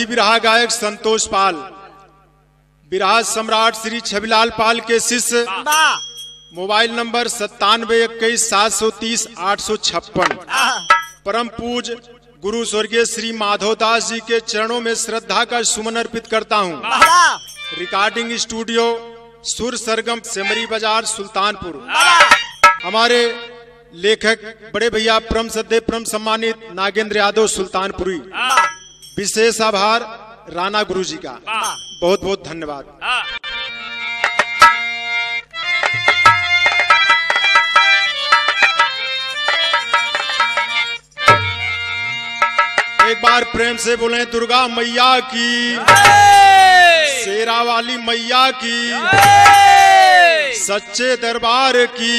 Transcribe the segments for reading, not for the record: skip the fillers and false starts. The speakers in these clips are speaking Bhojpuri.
अवधि बिरहा गायक संतोष पाल, बिरहा सम्राट श्री छविलाल पाल के शिष्य, मोबाइल नंबर 9721730856। परम पूज गुरु स्वर्गीय श्री माधवदास जी के चरणों में श्रद्धा का सुमन अर्पित करता हूँ। रिकॉर्डिंग स्टूडियो सुर सरगम सेमरी बाजार सुल्तानपुर। हमारे लेखक बड़े भैया परम सद्य परम सम्मानित नागेंद्र यादव सुल्तानपुरी। विशेष आभार राणा गुरु जी का, बहुत बहुत धन्यवाद। एक बार प्रेम से बोले दुर्गा मैया की, शेरा वाली मैया की, सच्चे दरबार की।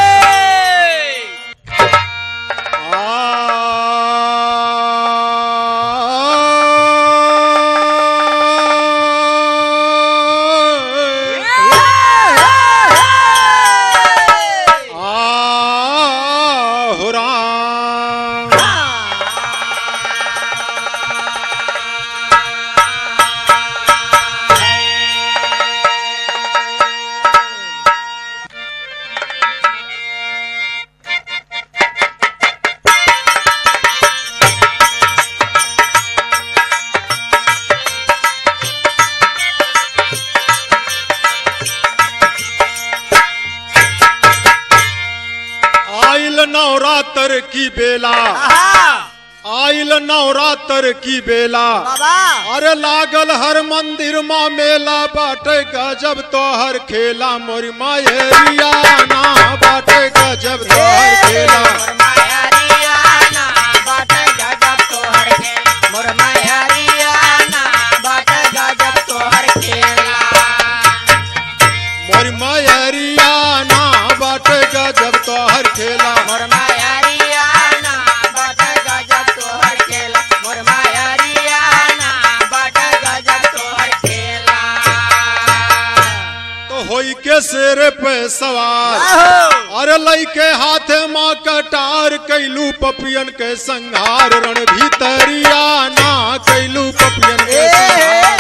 नवरात्र की बेला, आइल नवरात्र की बेला, अरे लागल हर मंदिर माँ मेला, बाटे गजब तोहर खेला, मोरी मायरिया ना बाटे गजब तोहर खेला। मोरी मायरिया ना बाटे गजब तोहर खेला। के शेर पे सवार, अरे लइके हाथे माँ कटार, कैलू पपियन के संहार, रण भीतरिया ना कैलू पपियन के संहार।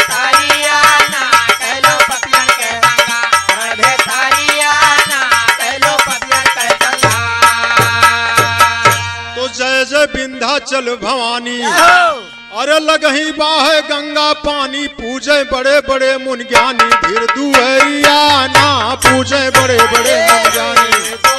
तो जय जय विंध्याचल भवानी, अरे लगही बाहे गंगा पानी, पूजे बड़े बड़े मुन ज्ञानी, धीर दुहरिया ना पूजे बड़े बड़े मुन ज्ञानी।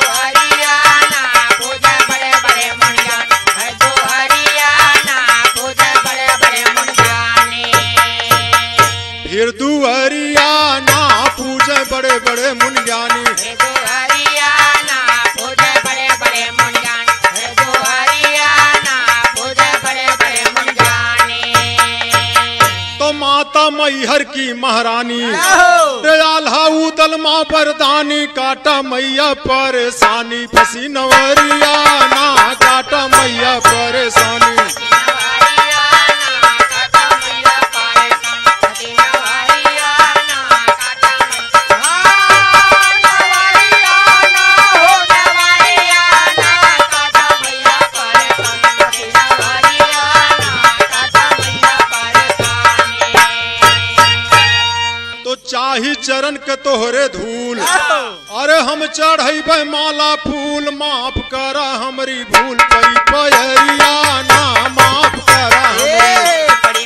धीर दुहरिया ना पूजे बड़े बड़े मुन ज्ञानी। माता मैहर की महारानी, दयाल्हा उदल माँ बरदानी, काटा मैया परेशानी, फसी नवरिया ना काटा मैया परेशानी। चाही चरण के तोहरे धूल, अरे हम चढ़ैबे माला फूल, माफ करा हमारी भूल, पई पयरिया ना माफ करा हमरी।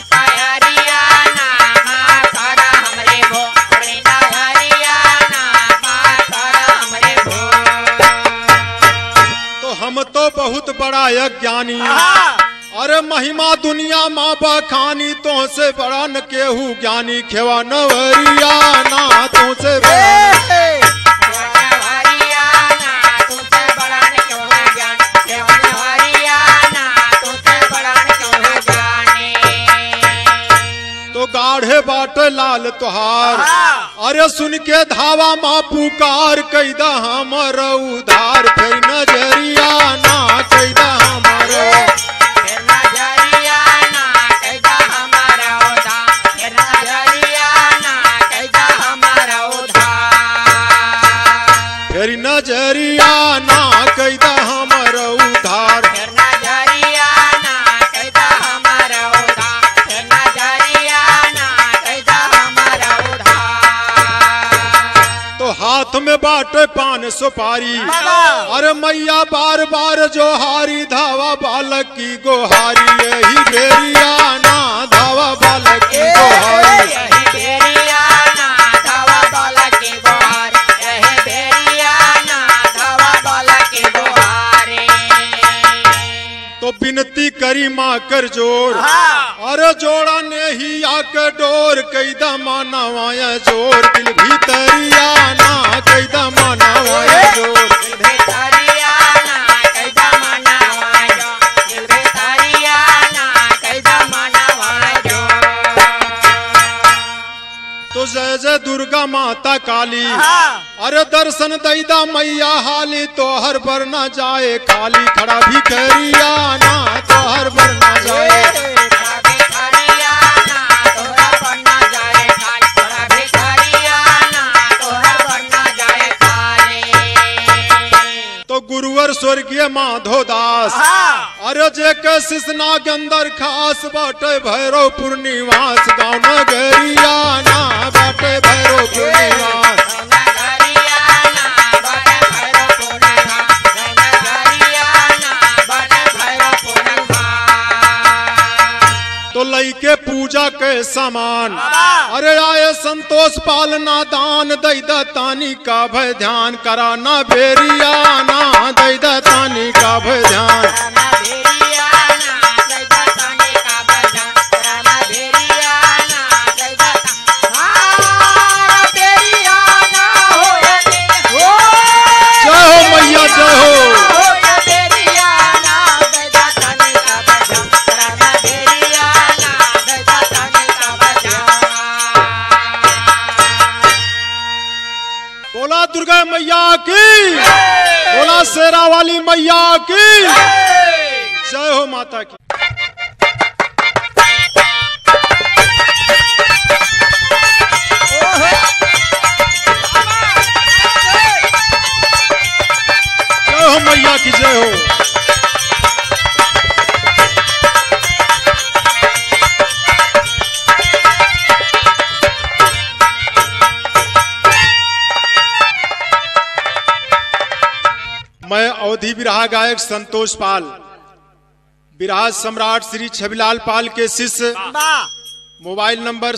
तो हम तो बहुत बड़ा अज्ञानी, अरे महिमा दुनिया माँ बखानी, तो से बड़ा न केहू ज्ञानी, खेवा नवरिया ना तो से बड़ा। तो गाढ़े बाटे लाल तोहार, अरे सुन के धावा माँ पुकार, कैदा हमर उधार, फिर नजरिया ना कैदा हमर। नजरिया ना कैदा हमर उधार, नजरिया ना कैदा हमर उधार। हाथ में बाटे पान सुपारी। अरे मैया बार बार जो हारी धावा बालक की गोहारी, यही बेरिया ना धावा बालक की गोहारी। तो विनती करी माँ कर जोर, अरे जोड़ा ने ही आके डोर, कैदा मानवाया जोर, दिल भीतरिया ना कैदा मानवाया जोर। तो जय जय दुर्गा माता काली, अरे दर्शन दैदा मैया हाली, तो हर बर न जाए खाली, खड़ा भी करिया ना तो हर बर न जाए। तो गुरुवर स्वर्गीय माधो दास, अरे जे के सिसना के अंदर खास बाटे भैरवपुर निवास, गाँव नगरिया ना बाटे भैरवपुर निवास। तो लइके पूजा के सामान, अरे आए संतोष पालना दान, दैदा तानी का भय ध्यान, कराना बेरिया ना दैदा तानी का भय ध्यान। जय हो मैया जय हो। बोला दुर्गा मैया की, बोला शेरा वाली मैया की जय हो माता की। जय हो मैया की जय हो। मैं अवधि बिरहा गायक संतोष पाल, बिरहा सम्राट श्री छविलाल पाल के शिष्य, मोबाइल नंबर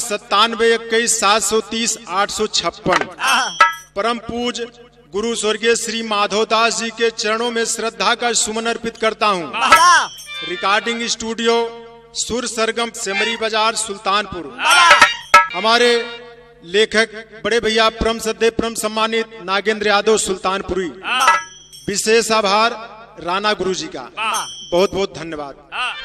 9721730856। परम पूज गुरु स्वर्गीय श्री माधोदास जी के चरणों में श्रद्धा का सुमन अर्पित करता हूँ। रिकॉर्डिंग स्टूडियो सुर सरगम सेमरी बाजार सुल्तानपुर। हमारे लेखक बड़े भैया परम सद्देव परम सम्मानित नागेंद्र यादव सुल्तानपुरी। विशेष आभार राणा गुरु जी का, बहुत बहुत धन्यवाद।